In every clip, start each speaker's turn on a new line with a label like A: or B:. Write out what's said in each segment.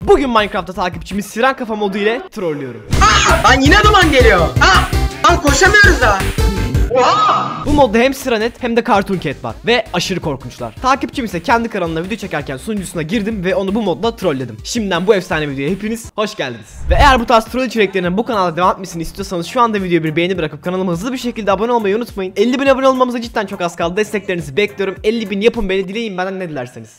A: Bugün Minecraft'ta takipçimiz Siren Kafa modu ile trollüyorum.
B: Lan yine duman geliyor. Lan koşamıyoruz da. Oha!
A: Bu modda hem Sirenet hem de Cartoon Cat var ve aşırı korkunçlar. Takipçim ise kendi kanalına video çekerken sunucusuna girdim ve onu bu modda trolledim. Şimdiden bu efsane videoya hepiniz hoş geldiniz. Ve eğer bu tarz troll içeriklerinin bu kanalda devam etmesini istiyorsanız şu anda videoya bir beğeni bırakıp kanalıma hızlı bir şekilde abone olmayı unutmayın. 50.000 abone olmamıza cidden çok az kaldı. Desteklerinizi bekliyorum. 50.000 yapın beni, dileyin benden ne dilerseniz.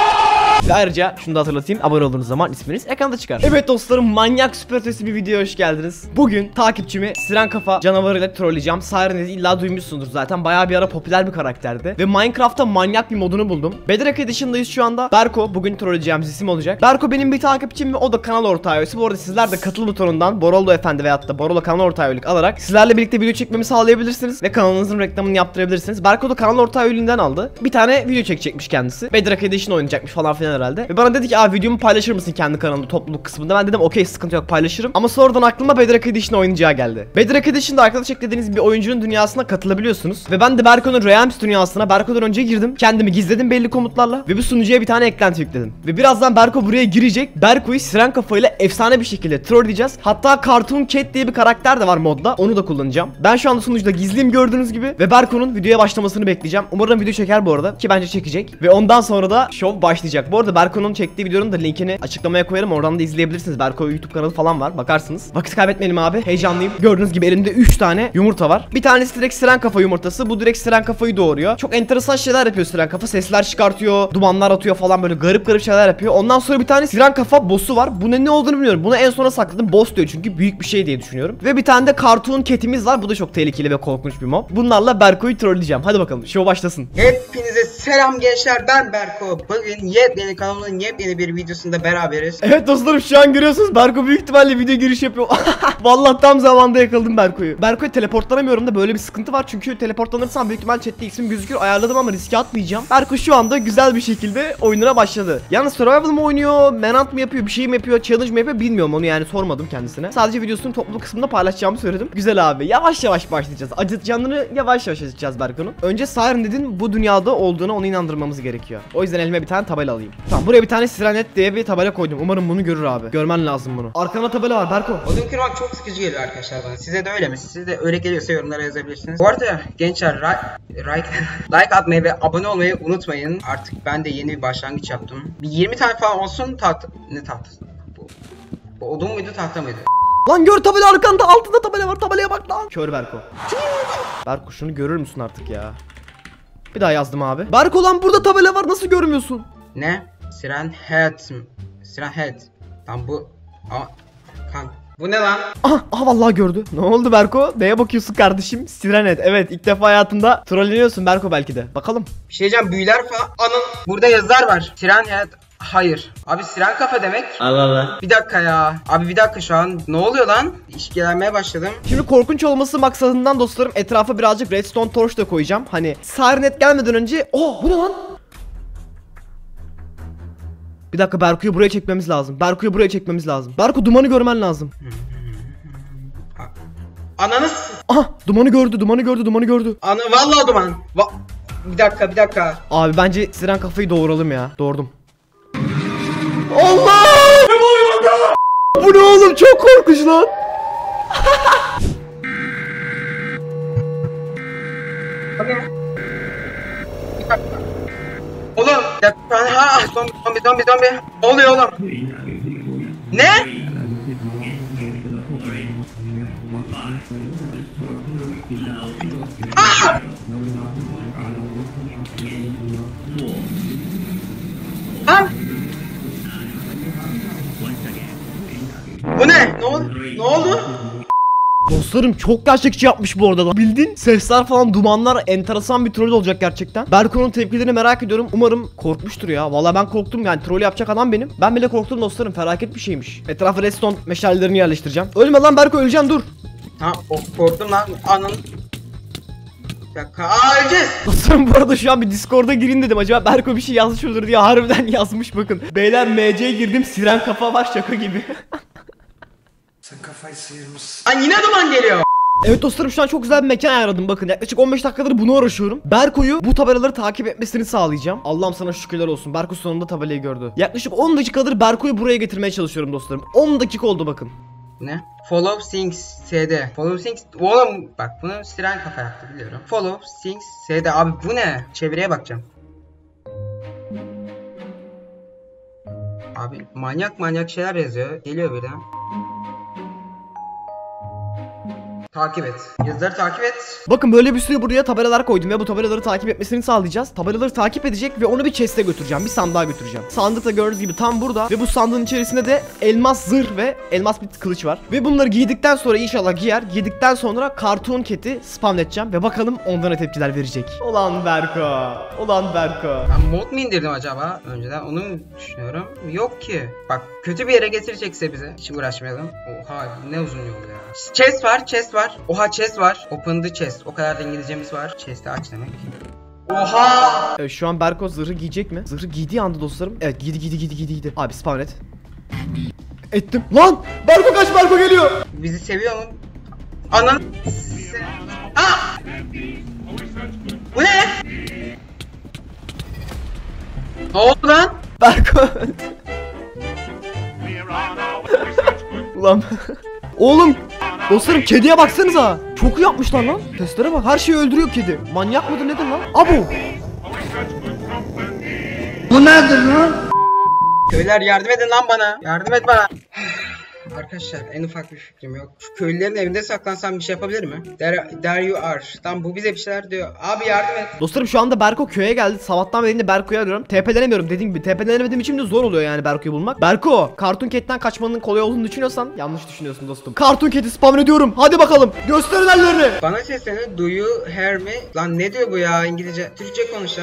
A: Ve ayrıca şunu da hatırlatayım, abone olduğunuz zaman isminiz ekranda çıkar. Evet dostlarım, manyak süper ötesi bir videoya hoş geldiniz. Bugün takipçimi Siren Kafa canavarıyla trolleyeceğim. Siren'i illa duymuşsundur zaten, bayağı bir ara popüler bir karakterdi. Ve Minecraft'ta manyak bir modunu buldum. Bedrock Edition'dayız şu anda. Berko bugün trolleyeceğimiz isim olacak. Berko benim bir takipçim ve o da kanal ortağı üyesi. Bu arada sizler de katıl butonundan Borolo Efendi veyahut da Borolo kanal ortağı üyelik alarak sizlerle birlikte video çekmemi sağlayabilirsiniz. Ve kanalınızın reklamını yaptırabilirsiniz. Berko da kanal ortağı üyeliğinden aldı. Bir tane video çekecekmiş kendisi. Bedrock Edition oynayacakmış falan filan herhalde. Ve bana dedi ki abi videomu paylaşır mısın kendi kanalında topluluk kısmında. Ben dedim okey, sıkıntı yok, paylaşırım. Ama sonradan aklıma Bedrock Edition oynayacağı geldi. Bedrock Edition'da arkadaş eklediğiniz bir oyuncunun dünyasına katılabiliyorsunuz. Ve ben de Berko'nun Realms dünyasına Berko'dan önce girdim. Kendimi gizledim belli komutlarla. Ve bu sunucuya bir tane eklenti yükledim. Ve birazdan Berko buraya girecek. Berko'yu Siren kafayla efsane bir şekilde trolleyeceğiz. Hatta Cartoon Cat diye bir karakter de var modda. Onu da kullanacağım. Ben şu anda sunucuda gizliyim gördüğünüz gibi. Ve Berko'nun videoya başlamasını bekleyeceğim. Umarım video çeker bu arada. Ki bence çekecek. Ve ondan sonra da şov başlayacak. Bu arada Berko'nun çektiği videonun da linkini açıklamaya koyarım. Oradan da izleyebilirsiniz. Berko YouTube kanalı falan var. Bakarsınız. Vakit kaybetmeyelim abi. Heyecanlıyım. Gördüğünüz gibi elimde 3 tane yumurta var. Bir tanesi direkt Siren Kafa yumurtası. Bu direkt Siren Kafayı doğuruyor. Çok enteresan şeyler yapıyor Siren Kafa. Sesler çıkartıyor. Dumanlar atıyor falan, böyle garip garip şeyler yapıyor. Ondan sonra bir tane Siren Kafa boss'u var. Bunun ne olduğunu bilmiyorum. Bunu en sona sakladım. Boss diyor çünkü büyük bir şey diye düşünüyorum. Ve bir tane de Cartoon Cat'imiz var. Bu da çok tehlikeli ve korkunç bir mob. Bunlarla Berko'yu trolleyeceğim. Hadi bakalım. Show başlasın.
B: Hepinize selam gençler, ben Berko. Bugün yepyeni kanalımın yepyeni bir videosunda beraberiz.
A: Evet dostlarım, şu an görüyorsunuz Berko büyük ihtimalle video giriş yapıyor. Vallahi tam zamanda yakaladım Berko'yu. Berko'yu teleportlanamıyorum da böyle bir sıkıntı var. Çünkü teleportlanırsam büyük ihtimal chatte ismim gözükür. Ayarladım ama riske atmayacağım. Berko şu anda güzel bir şekilde oyununa başladı. Yalnız survival mı oynuyor, manhunt mı yapıyor, bir şey mi yapıyor, challenge mi yapıyor bilmiyorum, onu yani sormadım kendisine. Sadece videosunu topluluk kısmında paylaşacağımı söyledim. Güzel abi, yavaş yavaş başlayacağız. Canını yavaş yavaş acıtacağız Berko'nun. Önce Sirenet'in bu dünyada olduğunu onu inandırmamız gerekiyor. O yüzden elime bir tane tabela alayım. Tamam, buraya bir tane Sirenet diye bir tabela koydum. Umarım bunu görür abi. Görmen lazım bunu. Arkana tabela var Berko.
B: Odun kırmak çok sıkıcı geliyor arkadaşlar bana. Size de öyle mi? Size de öyle geliyorsa yorumlara yazabilirsiniz. Bu arada gençler like atmayı ve abone olmayı unutmayın. Artık ben de yeni bir başlangıç yaptım. Bir 20 tane falan olsun. Ne tahtası? Bu odun muydu, tahta mıydı?
A: Lan gör, tabela arkanda, altında tabela var, tabelaya bak lan. Kör Berko. Berko şunu görür müsün artık ya? Bir daha yazdım abi. Berko lan burada tabela var, nasıl görmüyorsun?
B: Ne? Sirenhead. Sirenhead. Lan bu... Kan. Bu ne lan?
A: Aha vallahi gördü. Ne oldu Berko? Neye bakıyorsun kardeşim? Sirenet. Evet, ilk defa hayatında trolleniyorsun Berko belki de. Bakalım.
B: Bir şey diyeceğim, büyüler falan. Anın. Burada yazılar var. Sirenhead. Hayır. Abi Siren Kafa demek. Allah Allah. Bir dakika ya. Abi bir dakika, şu an ne oluyor lan? İşkilenmeye başladım.
A: Şimdi korkunç olması maksadından dostlarım etrafa birazcık redstone torch da koyacağım. Hani Sirenet gelmeden önce... Oh, bu ne lan? Bir dakika, Berko'yu buraya çekmemiz lazım. Berko'yu buraya çekmemiz lazım. Berko, dumanı görmen lazım.
B: Ananız.
A: Aha, dumanı gördü, dumanı gördü, dumanı gördü.
B: Vallahi duman. Bir dakika.
A: Abi bence Siren Kafayı doğuralım ya. Doğurdum. Allah! Bu ne oğlum? Çok korkunç lan.
B: Oğlum, zombi. Ne oluyor oğlum? Ne? Bu ne? Ne oldu?
A: Dostlarım çok gerçekçi yapmış bu arada. Bildin? Sesler falan, dumanlar, enteresan bir troll olacak gerçekten. Berko'nun tepkilerini merak ediyorum. Umarım korkmuştur ya. Vallahi ben korktum yani, troll yapacak adam benim. Ben bile korktum dostlarım. Felaket bir şeymiş. Etrafa redstone meşalelerini yerleştireceğim. Ölme lan Berko, öleceksin, dur.
B: Ha, korktum lan. Anın. Bir dakika. Öleceğiz.
A: Dostlarım bu arada şu an bir Discord'a gireyim dedim. Acaba Berko bir şey yazmış olur diye, harbiden yazmış bakın. Beyler MC'ye girdim, Siren Kafa var, şaka gibi.
B: Sen kafayı sıyırmışsın. Ay yine duman geliyor.
A: Evet dostlarım, şu an çok güzel bir mekan ayarladım. Bakın yaklaşık 15 dakikadır bunu uğraşıyorum. Berko'yu bu tabelaları takip etmesini sağlayacağım. Allah'ım sana şükürler olsun. Berko sonunda tabelayı gördü. Yaklaşık 10 dakikadır Berko'yu buraya getirmeye çalışıyorum dostlarım. 10 dakika oldu bakın.
B: Ne? Follow Things SD. Follow Things. Oğlum bak bunu Siren Kafa yaptı biliyorum. Follow Things SD. Abi bu ne? Çevireye bakacağım. Abi manyak şeyler yazıyor. Geliyor bir de. Takip et. Yazıları takip et.
A: Bakın böyle bir sürü buraya tabelalar koydum ve bu tabelaları takip etmesini sağlayacağız. Tabelaları takip edecek ve onu bir chest'e götüreceğim. Bir sandığa götüreceğim. Sandıkta gördüğünüz gibi tam burada ve bu sandığın içerisinde de elmas zırh ve elmas bir kılıç var. Ve bunları giydikten sonra inşallah giyer. Giydikten sonra Cartoon Cat'i spam edeceğim ve bakalım ondan ne tepkiler verecek. Ulan Berko. Ulan Berko.
B: Ben mod mu indirdim acaba önceden? Onu düşünüyorum. Yok ki. Bak kötü bir yere getirecekse bize hiç uğraşmayalım. Oha ne uzun yol ya. Chest var. Oha chest var. Open the chest. O kadar da İngilizcemiz var. Chest'i aç demek. Oha!
A: Evet, şu an Berko zırhı giyecek mi? Zırhı giydiği anda dostlarım. Evet giydi. Abi spawn et. Ettim. Lan! Berko kaç, Berko geliyor.
B: Bizi seviyor mu? Anan... Ah! Bu ne? Ne oldu lan?
A: Berko. Ulan. Oğlum. Dostlarım kediye baksanıza. Çok iyi yapmışlar lan. Testlere bak, her şeyi öldürüyor kedi. Manyak mıdır nedir lan? Abo.
B: Bu nedir lan? Köylüler yardım edin lan bana. Yardım et bana. Arkadaşlar en ufak bir fikrim yok. Şu köylülerin evinde saklansam bir şey yapabilir mi? There you are. Tam bu bize bir şeyler diyor. Abi yardım et.
A: Dostlarım şu anda Berko köye geldi. Sabahtan beri de Berko'yu arıyorum. TP'lenemiyorum dediğim gibi. TP'lenemediğim için de zor oluyor yani Berko'yu bulmak. Berko, Cartoon Cat'ten kaçmanın kolay olduğunu düşünüyorsan yanlış düşünüyorsun dostum. Cartoon Cat'i spam ediyorum. Hadi bakalım. Gösterin ellerini.
B: Bana sesleniyor. Do you hear me? Lan ne diyor bu ya İngilizce? Türkçe konuşan.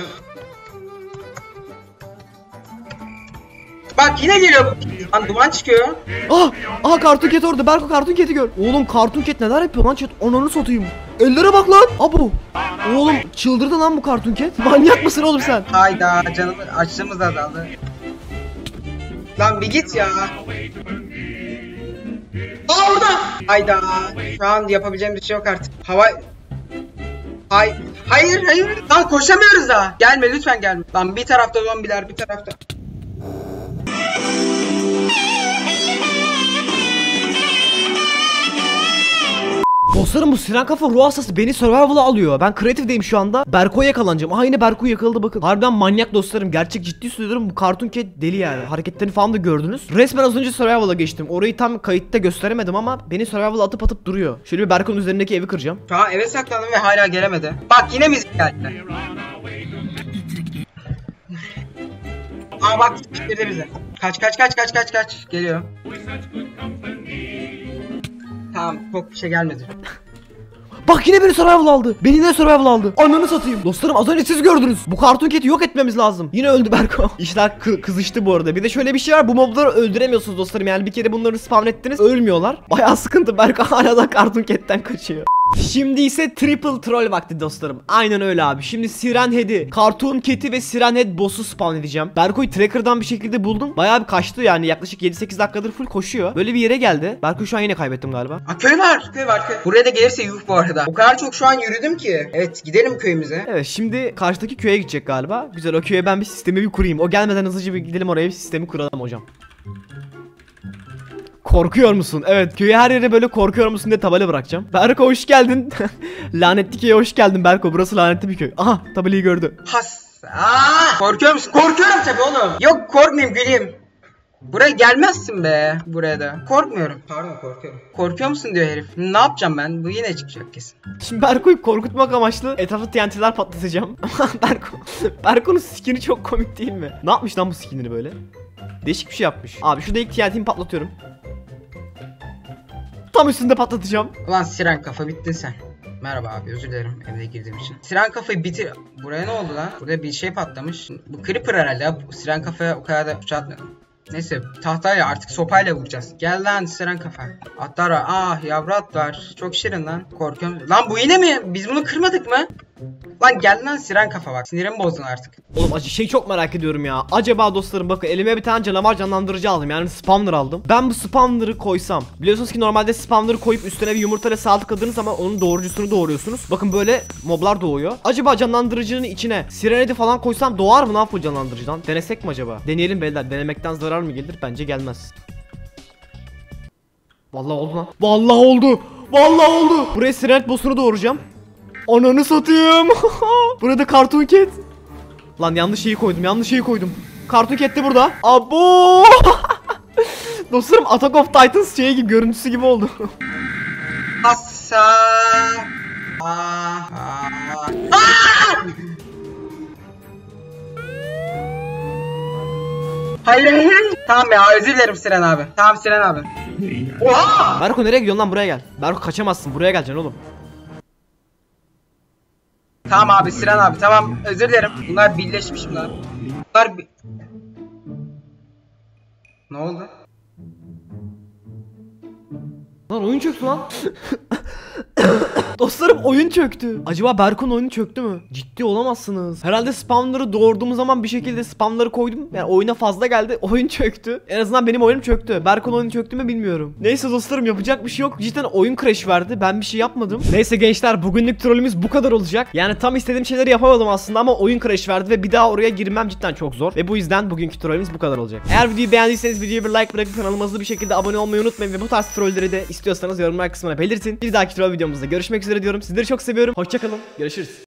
B: Bak yine geliyor. Lan duman çıkıyor.
A: Cartoon Cat orada. Berko Cartoon Cat'i gör. Oğlum Cartoon Cat neler yapıyor lan chat? Ananı satayım. Ellere bak lan. Abo. Oğlum çıldırdı lan bu Cartoon Cat. Manyak mısın oğlum sen?
B: Hayda canım açlığımız azaldı. Lan bir git ya. Orada. Hayda. Şu an yapabileceğimiz bir şey yok artık. Hayır. Lan koşamıyoruz daha. Gelme lütfen gelme. Lan bir tarafta zombiler bir tarafta.
A: Dostlarım bu Siren Kafa ruh hastası beni survival'a alıyor. Ben creative'deyim şu anda. Berko'ya yakalanacağım. Yine Berko yakaladı bakın. Harbiden manyak dostlarım. Gerçek ciddi söylüyorum. Bu Cartoon Cat deli yani. Hareketlerini falan da gördünüz. Resmen az önce survival'a geçtim. Orayı tam kayıtta gösteremedim ama beni survival'a atıp duruyor. Şöyle bir Berko'nun üzerindeki evi kıracağım.
B: Şu an eve saklandım ve hala gelemedi. Bak yine müzik geldi. Bak bitirdi bizi. Kaç. Geliyor. Tamam çok bir şey gelmedi.
A: Bak yine beni survival aldı. Beni de survival aldı. Ananı satayım. Dostlarım az önce siz gördünüz. Bu Cartoon Cat'i yok etmemiz lazım. Yine öldü Berko. İşler kızıştı bu arada. Bir de şöyle bir şey var. Bu mobları öldüremiyorsunuz dostlarım. Yani bir kere bunları spawn ettiniz. Ölmüyorlar. Bayağı sıkıntı. Berko hala da Cartoon Cat'ten kaçıyor. Şimdi ise triple troll vakti dostlarım. Aynen öyle abi. Şimdi Siren Head'i, Cartoon Cat'i ve Siren Head boss'u spawn edeceğim. Berko'yu tracker'dan bir şekilde buldum. Bayağı bir kaçtı yani. Yaklaşık 7-8 dakikadır full koşuyor. Böyle bir yere geldi. Berko şu an yine kaybettim galiba.
B: Köy var. Buraya da gelirse yuh bu arada. O kadar çok şu an yürüdüm ki. Evet gidelim köyümüze.
A: Evet şimdi karşıdaki köye gidecek galiba. Güzel, o köye ben bir sistemi bir kurayım. O gelmeden hızlıca bir gidelim oraya, bir sistemi kuralım hocam. Korkuyor musun? Evet, köye her yere böyle korkuyor musun diye tabela bırakacağım. Berko hoş geldin. Lanetli köye hoş geldin Berko. Burası lanetli bir köy. Aha, tabelayı gördü.
B: Korkuyor musun? Korkuyorum tabii oğlum. Yok korkmayayım güleyim. Buraya gelmezsin be. Buraya da. Korkmuyorum. Pardon korkuyorum. Korkuyor musun diyor herif. Ne yapacağım ben? Bu yine çıkacak kesin.
A: Şimdi Berko'yu korkutmak amaçlı etrafı TNT'ler patlatacağım. Berko'nun skin'i çok komik değil mi? Ne yapmış lan bu skin'ini böyle? Değişik bir şey yapmış. Abi şurada ilk TNT'mi patlatıyorum. Tam üstünde patlatacağım.
B: Ulan Siren Kafa bittin sen. Merhaba abi, özür dilerim evine girdiğim için. Siren Kafayı bitir. Buraya ne oldu lan? Burada bir şey patlamış. Bu Creeper herhalde ya. Siren Kafaya o kadar da çatmıyorum. Neyse tahtayla artık sopayla vuracağız. Gel lan Siren Kafa. Atlar var. Ah yavru at var. Çok şirin lan. Korkuyorum. Lan bu yine mi? Biz bunu kırmadık mı? Lan gel lan siren kafa bak. Sinirimi bozdun artık.
A: Oğlum şey çok merak ediyorum ya. Acaba dostlarım bakın elime bir tane canavar canlandırıcı aldım. Yani spawner aldım. Ben bu spawner'ı koysam. Biliyorsunuz ki normalde spawner'ı koyup üstüne bir yumurtayla saldırdığınız zaman onun doğrucusunu doğuruyorsunuz. Bakın böyle moblar doğuyor. Acaba canlandırıcının içine sirenedi falan koysam doğar mı lan bu canlandırıcıdan? Denesek mi acaba? Deneyelim beyler. Denemekten zarar mı gelir? Bence gelmez. Vallahi oldu lan. Vallahi oldu. Vallahi oldu. Buraya sirenet boss'unu doğuracağım. Ananı satayım. Burada Cartoon Cat. Lan yanlış şeyi koydum. Yanlış şeyi koydum. Cartoon Cat de burada. Abo. Dostlarım Attack of Titans şeyi gibi görüntüsü gibi oldu.
B: Assa. Hayır hayır. Tamam ya özür dilerim Siren abi. Tamam Siren abi. Oha!
A: Berko nereye gidiyorsun lan, buraya gel. Berko kaçamazsın, buraya geleceksin oğlum.
B: Tamam abi Siren abi tamam özür dilerim. Bunlar birleşmiş bunlar. Bunlar Ne oldu?
A: Lan oyun çöktü lan. Dostlarım oyun çöktü. Acaba Berk'un oyunu çöktü mü? Ciddi olamazsınız. Herhalde spamları doğurduğumuz zaman bir şekilde spamları koydum. Yani oyuna fazla geldi. Oyun çöktü. En azından benim oyunum çöktü. Berk'un oyunu çöktü mü bilmiyorum. Neyse dostlarım yapacak bir şey yok. Cidden oyun crash verdi. Ben bir şey yapmadım. Neyse gençler bugünlük trollümüz bu kadar olacak. Yani tam istediğim şeyleri yapamadım aslında ama oyun crash verdi ve bir daha oraya girmem cidden çok zor. Ve bu yüzden bugünkü trollümüz bu kadar olacak. Eğer videoyu beğendiyseniz videoya bir like bırakıp kanalıma hızlı bir şekilde abone olmayı unutmayın ve bu tarz trolleri de istiyorsanız yorumlar kısmına belirtin. Bir dahaki troll videomuzda görüşmek üzere diyorum. Sizleri çok seviyorum. Hoşçakalın. Görüşürüz.